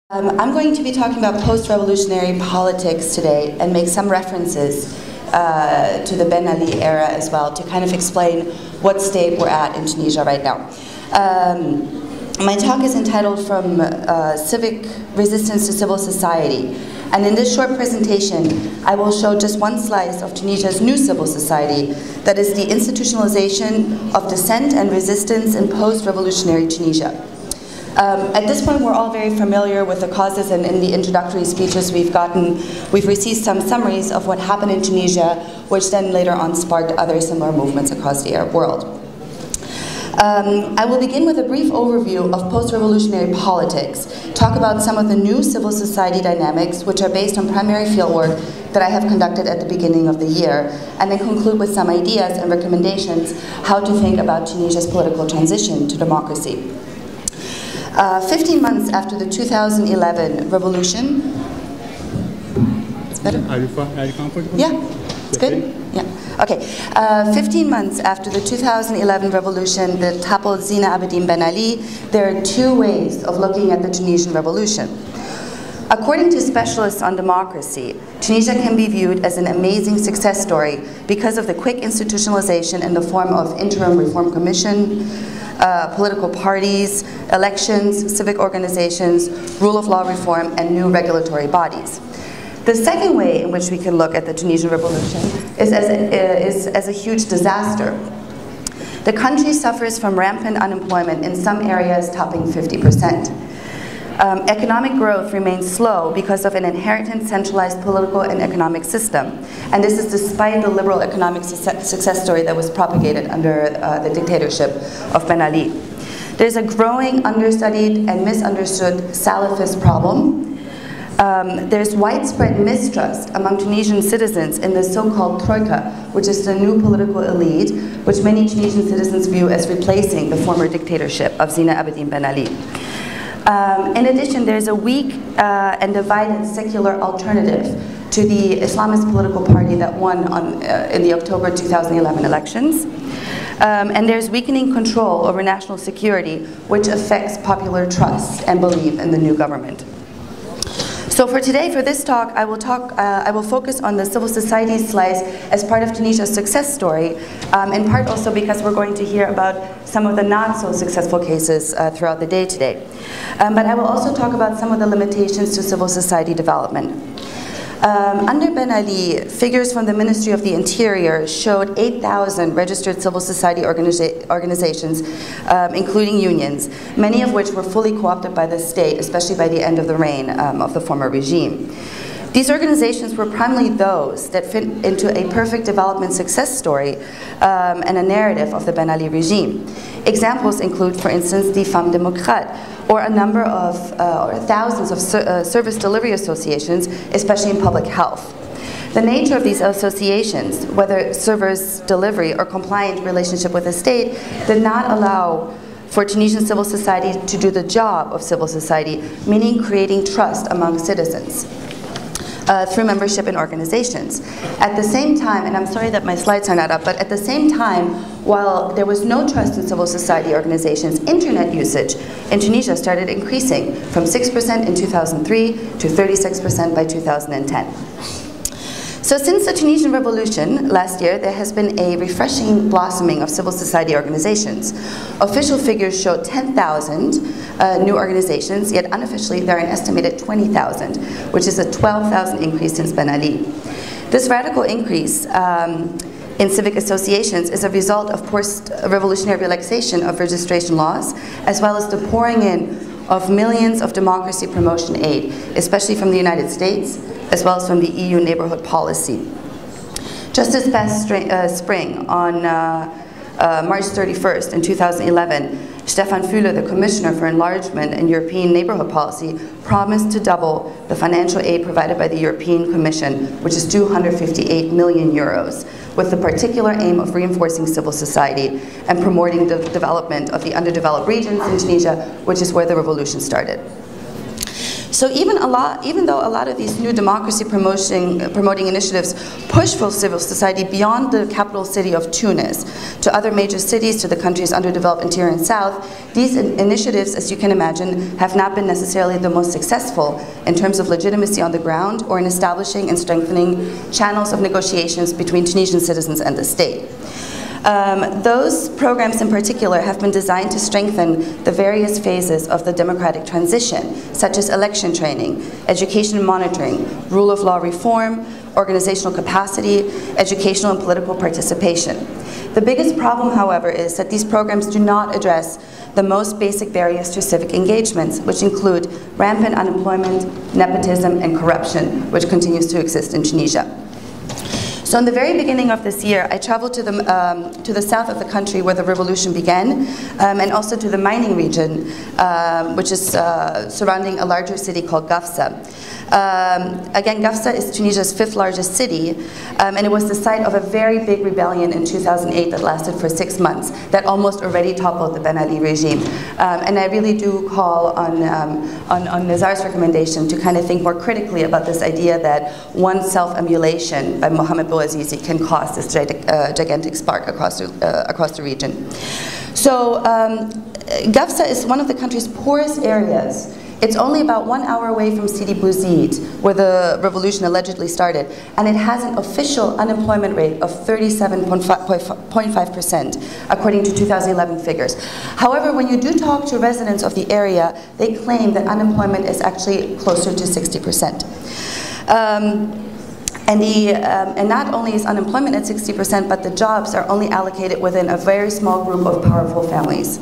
I'm going to be talking about post-revolutionary politics today and make some references to the Ben Ali era as well to kind of explain what state we're at in Tunisia right now. My talk is entitled From Civic Resistance to Civil Society, and in this short presentation I will show just one slice of Tunisia's new civil society, that is the institutionalization of dissent and resistance in post-revolutionary Tunisia. At this point, we're all very familiar with the causes, and in the introductory speeches we've received some summaries of what happened in Tunisia, which then later on sparked other similar movements across the Arab world. I will begin with a brief overview of post-revolutionary politics, talk about some of the new civil society dynamics, which are based on primary fieldwork that I have conducted at the beginning of the year, and then conclude with some ideas and recommendations how to think about Tunisia's political transition to democracy. 15 months after the 2011 revolution. It's better? Are you comfortable? Yeah, it's good? Yeah, okay. 15 months after the 2011 revolution that toppled Zine Abidine Ben Ali, there are two ways of looking at the Tunisian revolution. According to specialists on democracy, Tunisia can be viewed as an amazing success story because of the quick institutionalization in the form of interim reform commission, political parties, elections, civic organizations, rule of law reform, and new regulatory bodies. The second way in which we can look at the Tunisian revolution is as a huge disaster. The country suffers from rampant unemployment, in some areas topping 50%. Economic growth remains slow because of an inherent centralized political and economic system. And this is despite the liberal economic success story that was propagated under the dictatorship of Ben Ali. There's a growing understudied and misunderstood Salafist problem. There's widespread mistrust among Tunisian citizens in the so-called Troika, which is the new political elite, which many Tunisian citizens view as replacing the former dictatorship of Zine Abidine Ben Ali. In addition, there's a weak and divided secular alternative to the Islamist political party that won in the October 2011 elections. And there's weakening control over national security, which affects popular trust and belief in the new government. So for today, for this talk, I will focus on the civil society slice as part of Tunisia's success story, in part also because we're going to hear about some of the not so successful cases throughout the day today. But I will also talk about some of the limitations to civil society development. Under Ben Ali, figures from the Ministry of the Interior showed 8,000 registered civil society organizations, including unions, many of which were fully co-opted by the state, especially by the end of the reign of the former regime. These organizations were primarily those that fit into a perfect development success story and a narrative of the Ben Ali regime. Examples include, for instance, the Femmes Démocrates, or a number of, or thousands of service delivery associations, especially in public health. The nature of these associations, whether service delivery or compliant relationship with the state, did not allow for Tunisian civil society to do the job of civil society, meaning creating trust among citizens. Through membership in organizations. At the same time, and I'm sorry that my slides are not up, but at the same time, while there was no trust in civil society organizations, internet usage in Tunisia started increasing from 6% in 2003 to 36% by 2010. So since the Tunisian revolution last year, there has been a refreshing blossoming of civil society organizations. Official figures show 10,000 new organizations, yet unofficially there are an estimated 20,000, which is a 12,000 increase since Ben Ali. This radical increase in civic associations is a result of post-revolutionary relaxation of registration laws, as well as the pouring in of millions of democracy promotion aid, especially from the United States, as well as from the EU neighborhood policy. Just this past spring, on March 31st in 2011, Stefan Füle, the Commissioner for Enlargement and European Neighborhood Policy, promised to double the financial aid provided by the European Commission, which is 258 million euros, with the particular aim of reinforcing civil society and promoting the development of the underdeveloped regions in Tunisia, which is where the revolution started. So even though a lot of these new democracy promoting initiatives push for civil society beyond the capital city of Tunis to other major cities, to the country's underdeveloped interior and south, these initiatives, as you can imagine, have not been necessarily the most successful in terms of legitimacy on the ground or in establishing and strengthening channels of negotiations between Tunisian citizens and the state. Those programs in particular have been designed to strengthen the various phases of the democratic transition, such as election training, education monitoring, rule of law reform, organizational capacity, educational and political participation. The biggest problem, however, is that these programs do not address the most basic barriers to civic engagements, which include rampant unemployment, nepotism, and corruption, which continues to exist in Tunisia. So in the very beginning of this year, I traveled to the south of the country where the revolution began, and also to the mining region, which is surrounding a larger city called Gafsa. Again, Gafsa is Tunisia's 5th largest city, and it was the site of a very big rebellion in 2008 that lasted for 6 months, that almost already toppled the Ben Ali regime. And I really do call on Nizar's recommendation to kind of think more critically about this idea that one self-emulation by Mohamed Bouazizi can cause this gigantic spark across the region. So Gafsa is one of the country's poorest areas. It's only about 1 hour away from Sidi Bouzid, where the revolution allegedly started, and it has an official unemployment rate of 37.5%, according to 2011 figures. However, when you do talk to residents of the area, they claim that unemployment is actually closer to 60%. And not only is unemployment at 60%, but the jobs are only allocated within a very small group of powerful families.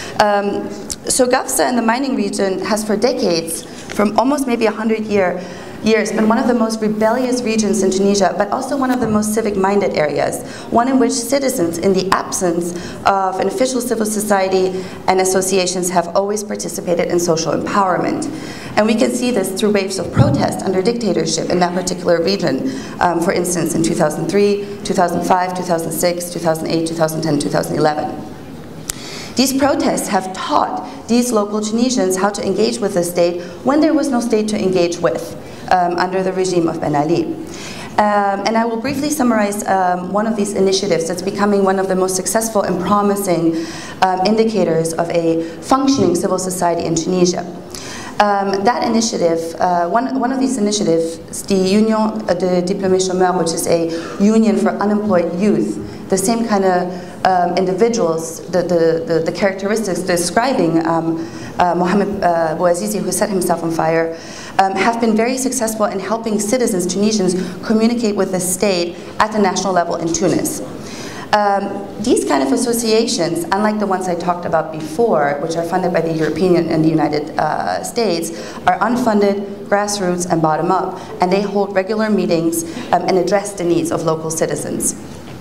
So Gafsa in the mining region has for decades, from almost maybe 100 years, been one of the most rebellious regions in Tunisia, but also one of the most civic-minded areas, one in which citizens, in the absence of an official civil society and associations, have always participated in social empowerment. And we can see this through waves of protest under dictatorship in that particular region, for instance, in 2003, 2005, 2006, 2008, 2010, 2011. These protests have taught these local Tunisians how to engage with the state when there was no state to engage with under the regime of Ben Ali. And I will briefly summarize one of these initiatives that's becoming one of the most successful and promising indicators of a functioning civil society in Tunisia. That initiative, one of these initiatives, the Union de Diplômés Chômeurs, which is a union for unemployed youth, the same kind of individuals, the characteristics describing Mohamed Bouazizi, who set himself on fire, have been very successful in helping citizens, Tunisians, communicate with the state at the national level in Tunis. These kind of associations, unlike the ones I talked about before, which are funded by the European and the United States, are unfunded, grassroots, and bottom-up, and they hold regular meetings and address the needs of local citizens.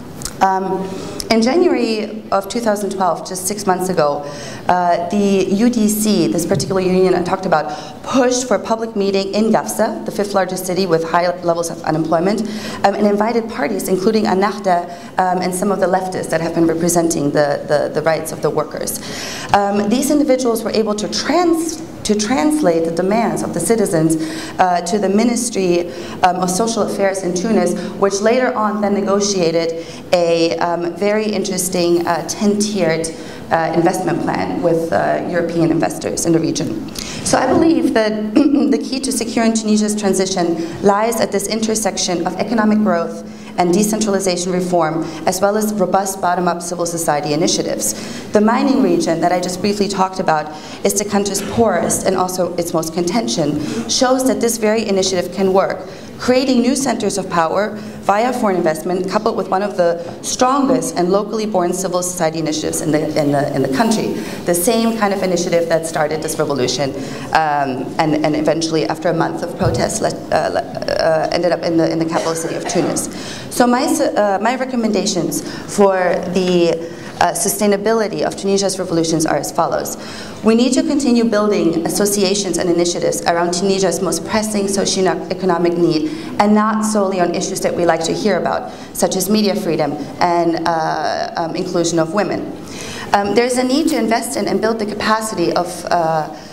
In January of 2012, just 6 months ago, the UDC, this particular union I talked about, pushed for a public meeting in Gafsa, the 5th largest city with high levels of unemployment, and invited parties, including Ennahda and some of the leftists that have been representing the rights of the workers. These individuals were able to translate the demands of the citizens to the Ministry of Social Affairs in Tunis, which later on then negotiated a very interesting 10-tiered investment plan with European investors in the region. So I believe that the key to securing Tunisia's transition lies at this intersection of economic growth and decentralization reform, as well as robust bottom-up civil society initiatives. The mining region that I just briefly talked about is the country's poorest and also its most contentious, shows that this very initiative can work, creating new centers of power via foreign investment, coupled with one of the strongest and locally born civil society initiatives in the country. The same kind of initiative that started this revolution, and eventually, after a month of protests, ended up in the capital city of Tunis. So my recommendations for the sustainability of Tunisia's revolutions are as follows. We need to continue building associations and initiatives around Tunisia's most pressing socio-economic need, and not solely on issues that we like to hear about, such as media freedom and inclusion of women. There's a need to invest in and build the capacity of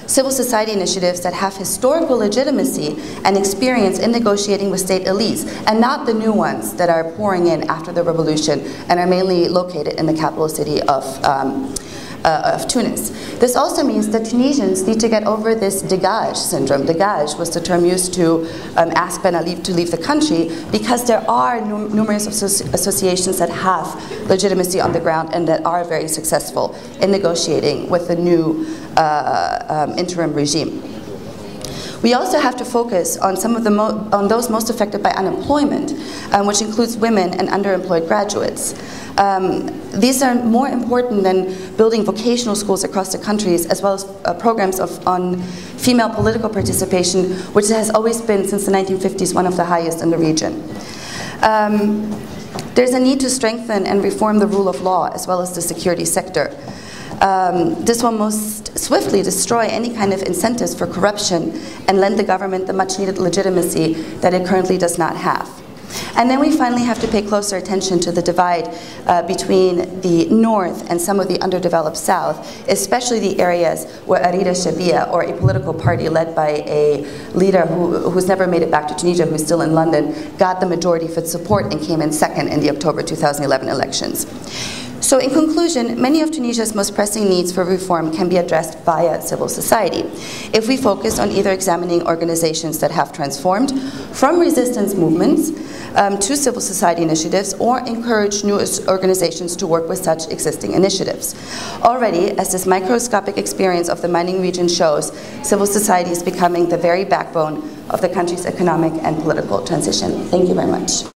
civil society initiatives that have historical legitimacy and experience in negotiating with state elites, and not the new ones that are pouring in after the revolution and are mainly located in the capital city of Tunis. This also means that Tunisians need to get over this dégage syndrome. Dégage was the term used to ask Ben Ali to leave the country, because there are numerous associations that have legitimacy on the ground and that are very successful in negotiating with the new interim regime. We also have to focus on some of the on those most affected by unemployment, which includes women and underemployed graduates. These are more important than building vocational schools across the countries, as well as programs on female political participation, which has always been, since the 1950s, one of the highest in the region. There's a need to strengthen and reform the rule of law, as well as the security sector. This will most swiftly destroy any kind of incentives for corruption and lend the government the much needed legitimacy that it currently does not have. And then we finally have to pay closer attention to the divide between the north and some of the underdeveloped south, especially the areas where Arida Shabia, or a political party led by a leader who's never made it back to Tunisia, who's still in London, got the majority of its support and came in second in the October 2011 elections. So in conclusion, many of Tunisia's most pressing needs for reform can be addressed via civil society, if we focus on either examining organizations that have transformed from resistance movements to civil society initiatives, or encourage new organizations to work with such existing initiatives. Already, as this microscopic experience of the mining region shows, civil society is becoming the very backbone of the country's economic and political transition. Thank you very much.